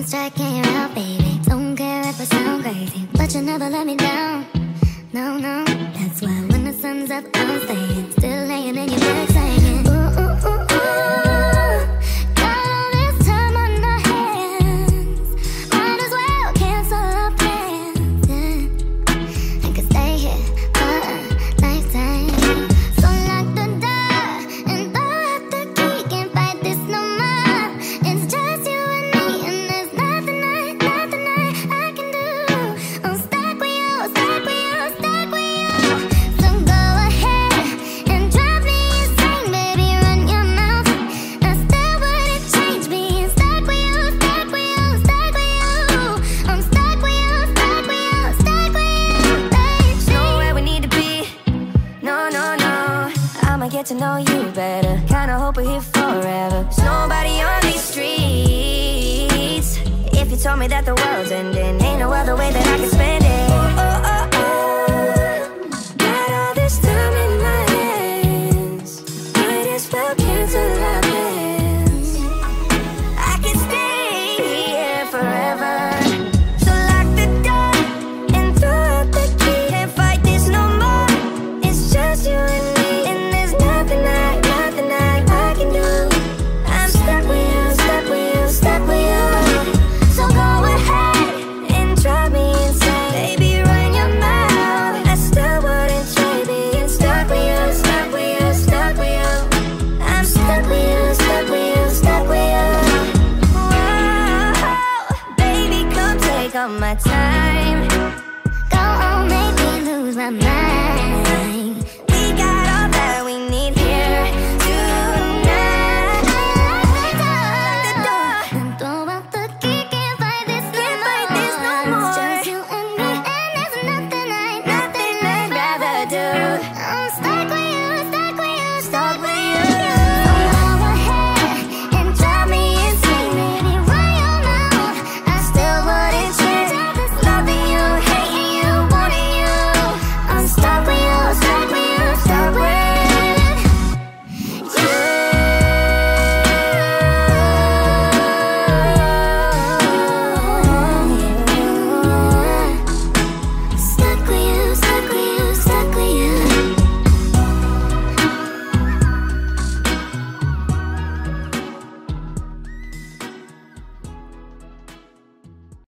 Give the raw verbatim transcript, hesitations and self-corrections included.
striking you out, baby. Don't care if I sound crazy, but you never let me down. No, no, that's why when the sun's up, I'm staying. Still laying in your bed saying, ooh, ooh, ooh, ooh. Got all this time on our hands. Might as well cancel our plans, yeah. I could stay here for a lifetime. So lock the door and throw out the key. Can't fight this no more. It's just you and me, and there's nothing I, nothing I, I can do. I'm stuck with you, stuck with you, stuck with you. So go ahead and drive me insane, baby, run your mouth. I still wouldn't change being stuck with you, stuck with you, stuck with you. I'm stuck with you, stuck with you, stuck with you, baby. Nowhere we need to be, no, no, no. I'ma get to know you better. Kinda hope we're here forever. There's nobody on these streets. If you told me that the world's ending, ain't no other way that I can spend it.